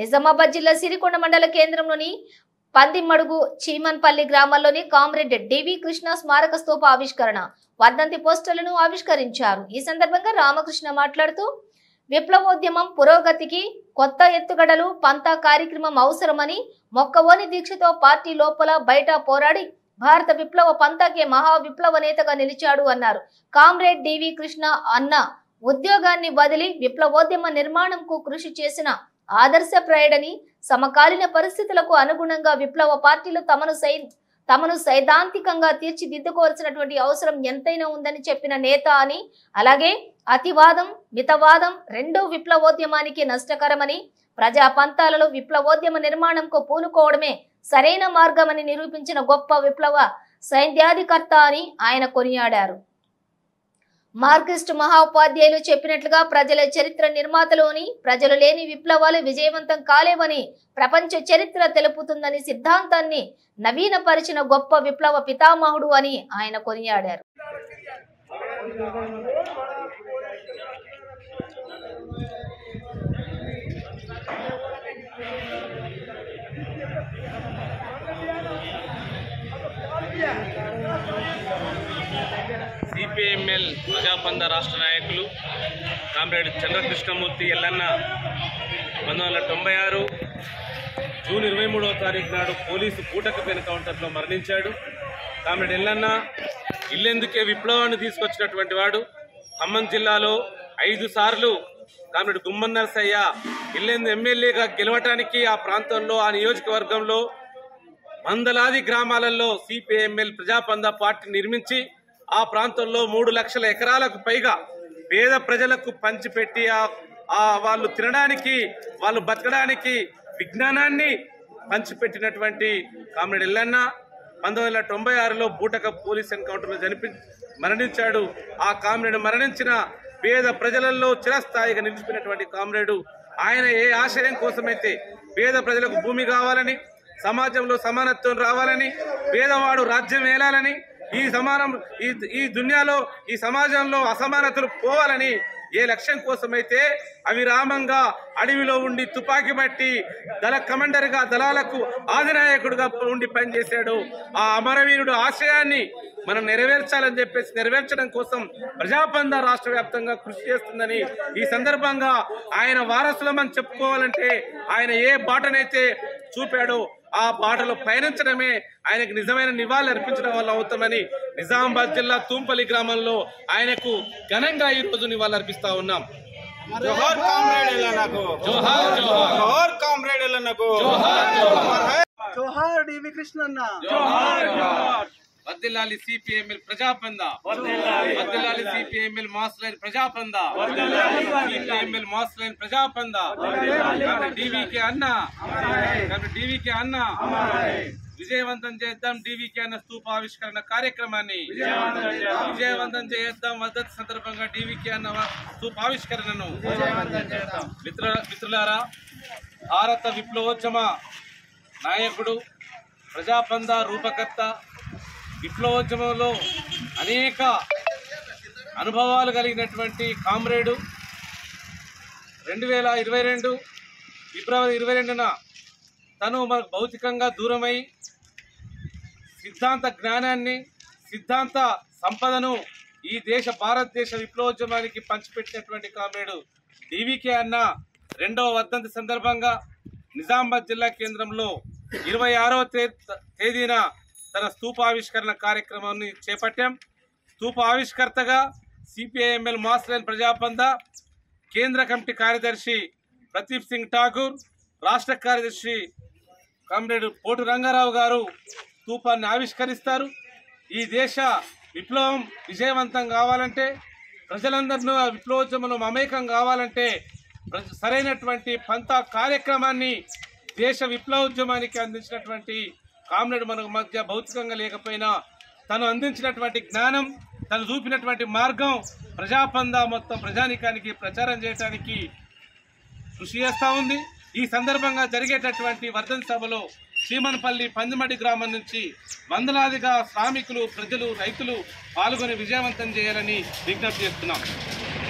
నిజామాబాద్ జిల్లా సిరికొండ మండల కేంద్రంలోని పందిమడుగు చీమన్పల్లి గ్రామాల్లోని కామ్రేడ్ డివి కృష్ణ స్మారక స్తూప ఆవిష్కరణ వర్ధంతి పోస్టర్లను ఆవిష్కరించారు। ఈ సందర్భంగా రామకృష్ణ మాట్లాడుతూ విప్లవోద్యమం పురోగతికి కొత్త ఎత్తుగడలు పంతా కార్యక్రమం అవసరమని మొక్కవోని దీక్షతో పార్టీ లోపల బయట పోరాడి భారత విప్లవ పంతాకే మహా విప్లవ నేతగా నిలిచాడు అన్నారు। కామ్రేడ్ డివి కృష్ణ అన్న ఉద్యోగాన్ని వదిలి విప్లవోద్యమ నిర్మాణంకు కృషి చేసిన ఆదర్శప్రాయుడని సమకాలీన పరిస్థితులకు అనుగుణంగా విప్లవ పార్టీలు తమను సైద్ధాంతికంగా తీర్చిదిద్దుకోవాల్సినటువంటి అవసరం ఎంతైనా ఉందని చెప్పిన నేత అని, అలాగే అతివాదం మితవాదం రెండూ విప్లవోద్యమానికి నష్టకరమని, ప్రజా పంతాలలో విప్లవోద్యమ నిర్మాణంకు పూనుకోవడమే సరైన మార్గమని నిరూపించిన గొప్ప విప్లవ సైద్ధాధికర్త అని ఆయన కొనియాడారు। మార్క్సిస్ట్ మహోపాధ్యాయులు చెప్పినట్లుగా ప్రజల చరిత్ర నిర్మాతలోని ప్రజలు లేని విప్లవాలు విజయవంతం కాలేవని ప్రపంచ చరిత్ర తెలుపుతుందని సిద్ధాంతాన్ని నవీనపరిచిన గొప్ప విప్లవ పితామహుడు అని ఆయన కొనియాడారు। సిపిఎంఎల్ ప్రజాపంద రాష్ట్ర నాయకులు కామ్రేడ్ చంద్రకృష్ణమూర్తి ఎల్లన్న 1996 జూన్ 23వ తారీఖు నాడు పోలీసు పూటకపు ఎన్కౌంటర్లో మరణించాడు। కామ్రేడ్ ఎల్లన్న ఇల్లెందుకే విప్లవాన్ని తీసుకొచ్చినటువంటి వాడు। ఖమ్మం జిల్లాలో 5 సార్లు కామ్రేడ్ గుమ్మన్ నరసయ్య ఇల్లెందు ఎమ్మెల్యేగా గెలవటానికి ఆ ప్రాంతంలో ఆ నియోజకవర్గంలో వందలాది గ్రామాలలో సిపిఎంఎల్ ప్రజాపంద పార్టీ నిర్మించి ఆ ప్రాంతంలో 3 లక్షల ఎకరాలకు పైగా పేద ప్రజలకు పంచిపెట్టి వాళ్ళు తినడానికి వాళ్ళు బతకడానికి విజ్ఞానాన్ని పంచిపెట్టినటువంటి కామ్రేడ్ ఎల్లన్న 1996లో బూటక పోలీస్ ఎన్కౌంటర్లో మరణించాడు। ఆ కామ్రేడ్ మరణించిన పేద ప్రజలలో చిరస్థాయిగా నిలిచిపోయినటువంటి కామ్రేడు ఆయన ఏ ఆశయం కోసమైతే పేద ప్రజలకు భూమి కావాలని, సమాజంలో సమానత్వం రావాలని, పేదవాడు రాజ్యం ఏలాలని, ఈ దునియాలో ఈ సమాజంలో అసమానతలు పోవాలని ఏ లక్ష్యం కోసమైతే అవిరామంగా అడవిలో ఉండి తుపాకీ బట్టి దళ కమాండర్గా దళాలకు ఆధినాయకుడిగా ఉండి పనిచేశాడు। ఆ అమరవీరుడు ఆశయాన్ని మనం నెరవేర్చాలని చెప్పేసి నెరవేర్చడం కోసం ప్రజాపంద రాష్ట్ర వ్యాప్తంగా కృషి చేస్తుందని ఈ సందర్భంగా ఆయన వారసులమని చెప్పుకోవాలంటే ఆయన ఏ బాటనైతే చూపాడో ఆ బాటలో పయనించడమే ఆయనకు నిజమైన నివాళులు అర్పించడం వల్ల అవుతామని నిజామాబాద్ జిల్లా తూంపల్లి గ్రామంలో ఆయనకు ఘనంగా ఈ రోజు నివాళులు అర్పిస్తా ఉన్నాం। జోహార్ కామ్రేడ్ ఎల్లన్నకు, జోహార్ జోహార్ కామ్రేడ్ ఎల్లన్నకు, జోహార్ జోహార్ జోహార్ డివి కృష్ణన్న, జోహార్ జోహార్ వర్ధిల్లాలి సిపిఎంఎల్ ప్రజాపంద, వర్ధిల్లాలి CPML mass line Prajapantha, CPML mass line Prajapantha, DVK అన్న, డివికే అన్న విజయవంతం చేద్దాం। డివికే అన్న స్తూప ఆవిష్కరణ కార్యక్రమాన్ని విజయవంతం చేద్దాం। వర్ధంతి సందర్భంగా డివికే అన్న స్తూప ఆవిష్కరణను మిత్రులారా, భారత విప్లవోద్యమ నాయకుడు, ప్రజాపంద రూపకర్త, విప్లవోద్యమంలో అనేక అనుభవాలు కలిగినటువంటి కామ్రేడు 2022 ఫిబ్రవరి 22న తను మనకు భౌతికంగా దూరమై సిద్ధాంత జ్ఞానాన్ని, సిద్ధాంత సంపదను ఈ భారతదేశ విప్లవోద్యమానికి పంచిపెట్టినటువంటి కామ్రేడు డివికే అన్న 2వ వర్ధంతి సందర్భంగా నిజామాబాద్ జిల్లా కేంద్రంలో 26వ తేదీన తన స్తూపావిష్కరణ కార్యక్రమాన్ని చేపట్టాం। స్తూప ఆవిష్కర్తగా సిపిఐఎంఎల్ మాస్ లైన్ ప్రజాపంద కేంద్ర కమిటీ కార్యదర్శి ప్రదీప్ సింగ్ ఠాకూర్, రాష్ట్ర కార్యదర్శి కామ్రేడ్ పోటు రంగారావు గారు స్తూపాన్ని ఆవిష్కరిస్తారు। ఈ దేశ విప్లవం విజయవంతం కావాలంటే, ప్రజలందరినీ విప్లవోద్యమంలో మమేకం కావాలంటే సరైనటువంటి పంతా కార్యక్రమాన్ని దేశ విప్లవోద్యమానికి అందించినటువంటి కామ్రేడ్ మనకు మధ్య భౌతికంగా లేకపోయినా తను అందించినటువంటి జ్ఞానం, తను చూపినటువంటి మార్గం ప్రజాపంద మొత్తం ప్రజానికానికి ప్రచారం చేయడానికి కృషి చేస్తూ ఉంది। ఈ సందర్భంగా జరిగేటటువంటి వర్ధంతి సభలో చీమన్పల్లి పందిమడి గ్రామం నుంచి వందలాదిగా శ్రామికులు, ప్రజలు, రైతులు పాల్గొని విజయవంతం చేయాలని విజ్ఞప్తి చేస్తున్నాం।